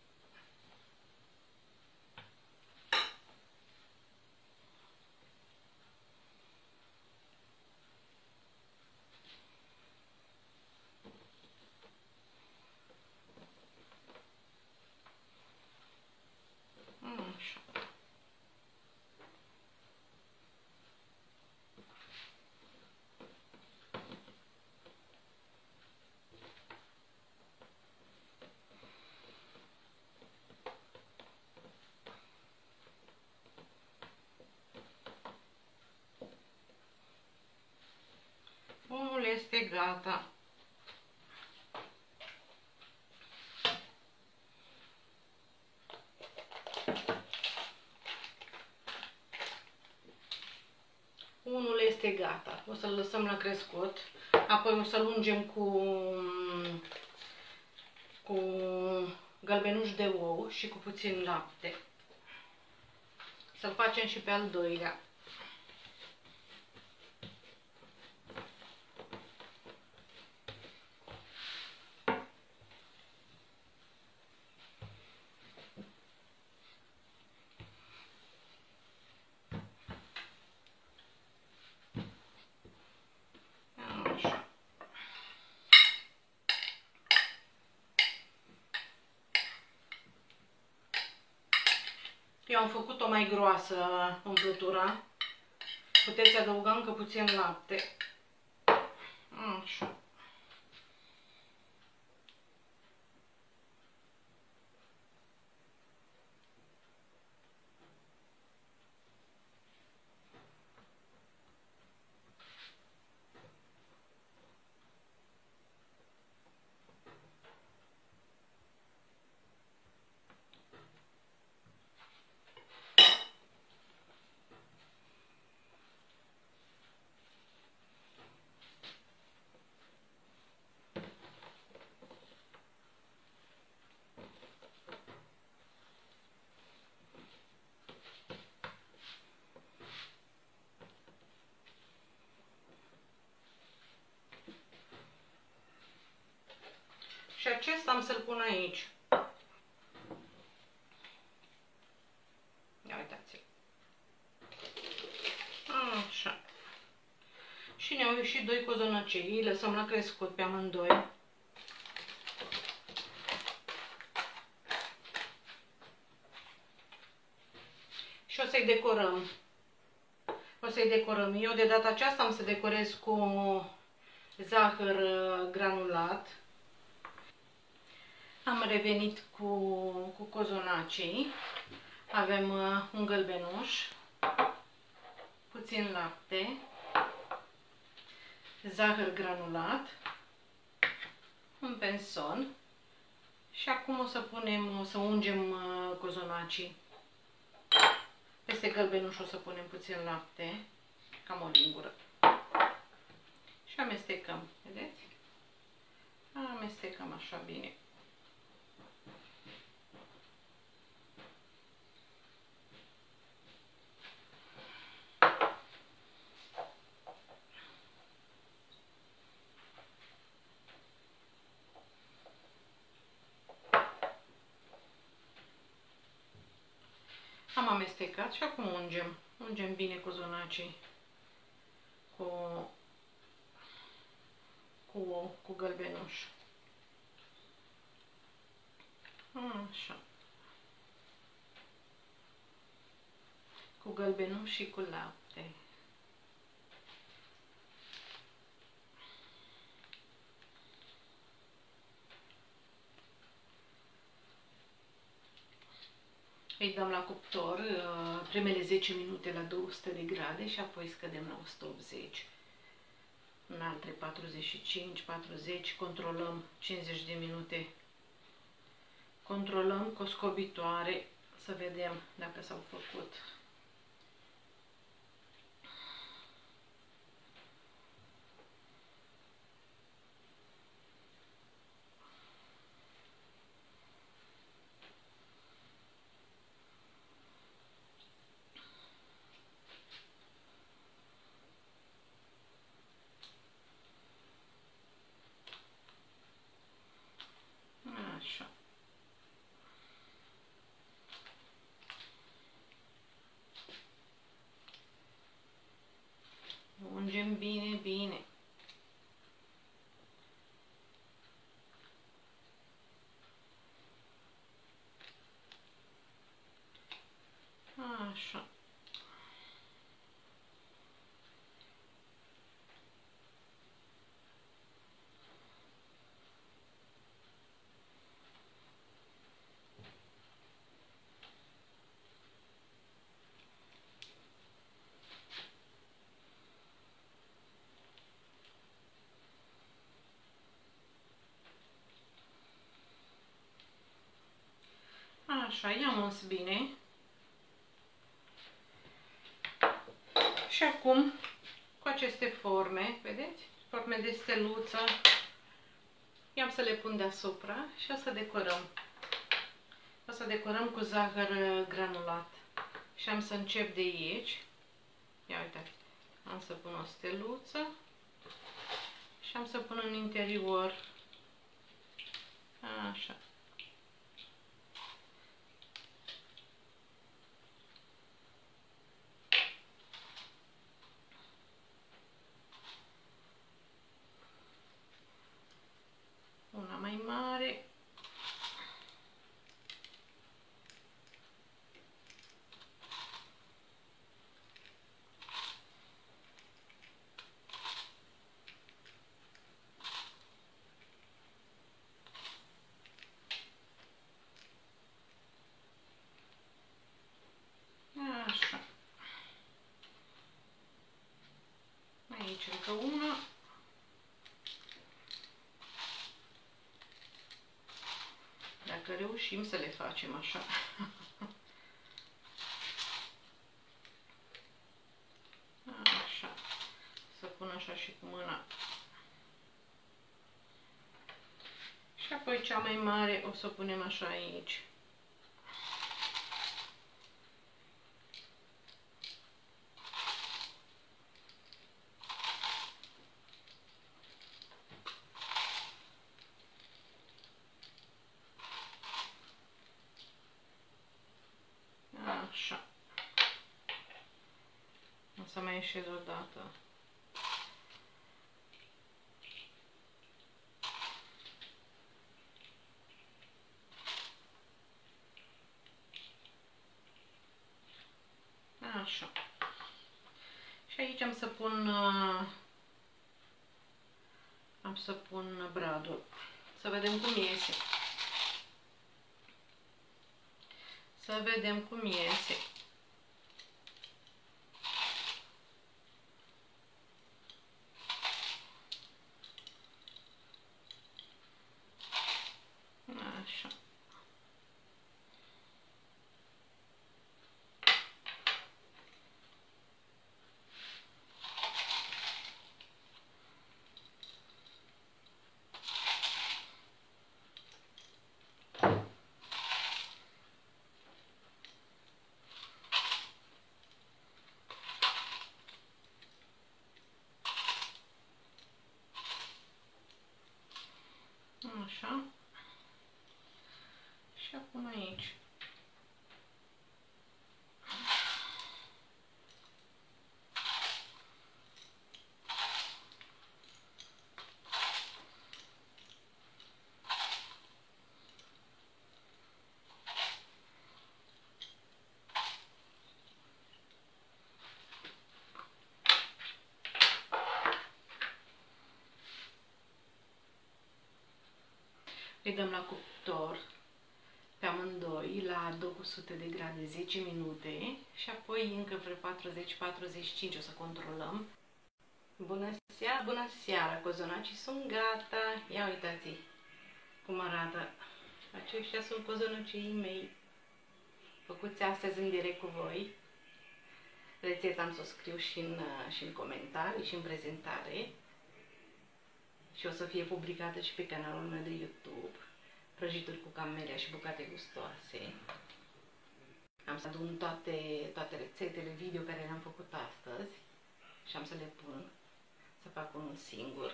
Așa. Unul este gata. Unul este gata. O să-l lăsăm la crescut. Apoi o să-l ungem cu, cu galbenuș de ou și cu puțin lapte. Să-l facem și pe al doilea. Eu am făcut-o mai groasă umplutura. Puteți adăuga încă puțin lapte. Așa. pun aici. Ia uitați-l. Așa. Și ne-au ieșit doi cozonacei. Îi lăsăm la crescut pe amândoi. Și o să-i decorăm. O să-i decorăm. Eu de data aceasta am să decorez cu zahăr granulat. Am revenit cu, cu cozonacii. Avem un gălbenuș, puțin lapte, zahăr granulat, un penson și acum o să punem, o să ungem cozonacii. Peste gălbenuș o să punem puțin lapte, cam o lingură. Și amestecăm, vedeți? Amestecăm așa bine. Am amestecat și acum ungem. Ungem bine cozonacii cu, cu, cu gălbenuș. Așa. Cu gălbenuș și cu lapte. Îi dăm la cuptor primele zece minute la două sute de grade și apoi scădem la o sută optzeci. În alte patruzeci și cinci patruzeci, controlăm cincizeci de minute. Controlăm cu o scobitoare să vedem dacă s-au făcut. Așa. Ungem bine, bine. Așa. Așa, i-am uns bine. Și acum, cu aceste forme, vedeți? Forme de steluță, i-am să le pun deasupra și o să decorăm. O să decorăm cu zahăr granulat. Și am să încep de aici. Ia uitați, am să pun o steluță și am să pun în interior. Așa. Una mai mare. Așa. Aici încă una. Dacă reușim să le facem așa. Așa. Să pun așa și cu mâna. Și apoi cea mai mare o să o punem așa aici. așez odată. Așa. Și aici am să pun am să pun bradul. Să vedem cum iese. Să vedem cum iese. Așa. Așa. Și acum aici. Îi dăm la cuptor pe amândoi la două sute de grade zece minute și apoi încă vreo patruzeci patruzeci și cinci o să controlăm. Bună seara, bună seara, cozonacii sunt gata. Ia uitați cum arată. Aceștia sunt cozonacii mei, făcuți astăzi în direct cu voi. Rețeta am să o scriu și în, și în comentarii și în prezentare. Și o să fie publicată și pe canalul meu de YouTube. Prăjituri cu camelea și bucate gustoase. Am să adun toate, toate rețetele video care le-am făcut astăzi și am să le pun să fac unul singur.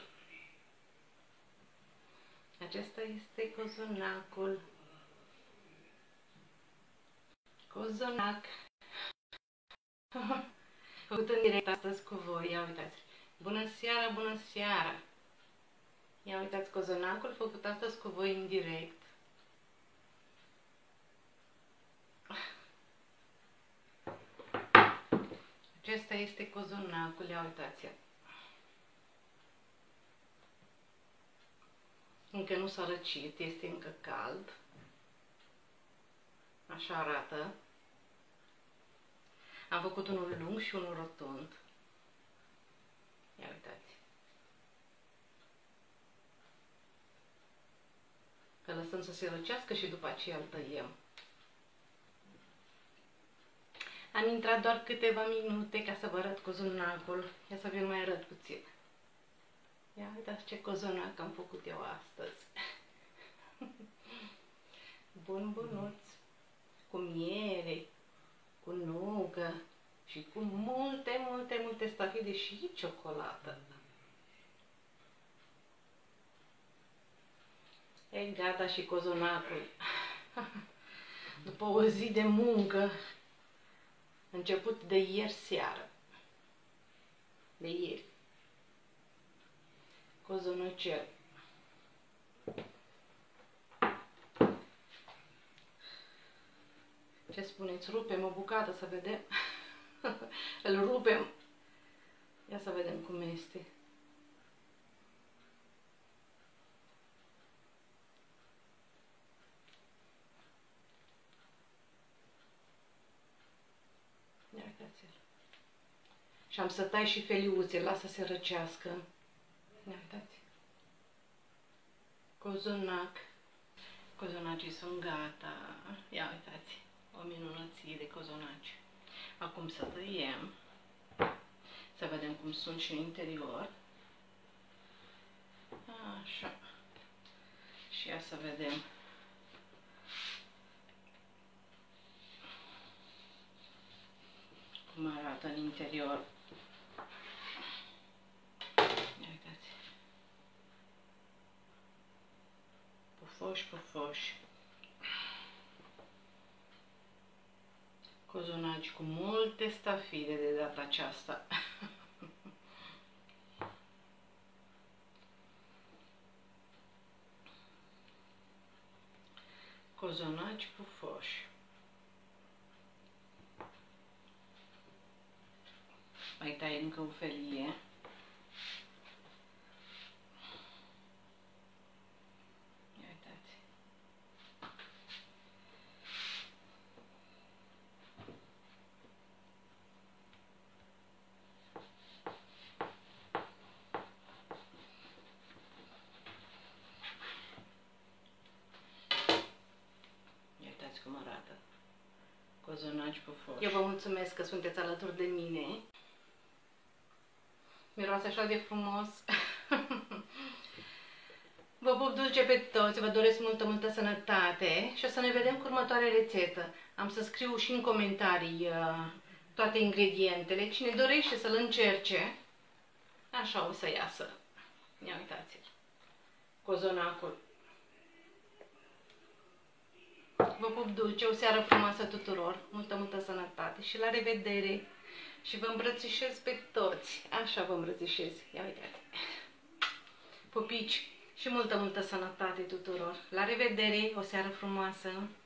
Acesta este cozonacul. Cozonac. Făcut în direct astăzi cu voi. Ia uitați. Bună seara, bună seara! Ia uitați cozonacul făcut astăzi cu voi în direct. Acesta este cozonacul, ia uitați-l. Încă nu s-a răcit, este încă cald. Așa arată. Am făcut unul lung și unul rotund. Ia uitați. Că lăsăm să se răcească și după aceea îl tăiem. Am intrat doar câteva minute ca să vă arăt cozonacul. Ia să vi-l mai arăt puțin. Ia uitați ce cozonac am făcut eu astăzi. Bun, bunuț. Cu miere, cu nugă și cu multe, multe, multe stafide și ciocolată. E gata și cozonacul. După o zi de muncă, început de ieri seară. De ieri. Cozonocel. Ce spuneți? Rupem o bucată să vedem. Îl rupem. Ia să vedem cum este. Ia uitați-l. Și am să tai și feliuțe, lasă să se răcească. Ia uitați. Cozonac. Cozonacii sunt gata. Ia uitați. O minunăție de cozonaci. Acum să tăiem. Să vedem cum sunt și în interior. Așa. Și ia să vedem. Cum arată în interior. Ia uitați. Pufoși, pufoși. Cozonaci cu multe stafide de data aceasta. Cozonaci pufoși. Mai tai încă o felie. Ia uitați. Ia uitați cum arată. Cozonaci pufoși. Eu vă mulțumesc că sunteți alături de mine. Miroase așa de frumos. Vă pup dulce pe toți, vă doresc multă, multă sănătate și o să ne vedem cu următoarea rețetă. Am să scriu și în comentarii uh, toate ingredientele. Cine dorește să-l încerce, așa o să iasă. Ia uitați-l. Cozonacul. Vă pup dulce, o seară frumoasă tuturor, multă, multă sănătate și la revedere! Și vă îmbrățișez pe toți, așa vă îmbrățișez, ia uitați! Pupici și multă, multă sănătate tuturor! La revedere, o seară frumoasă!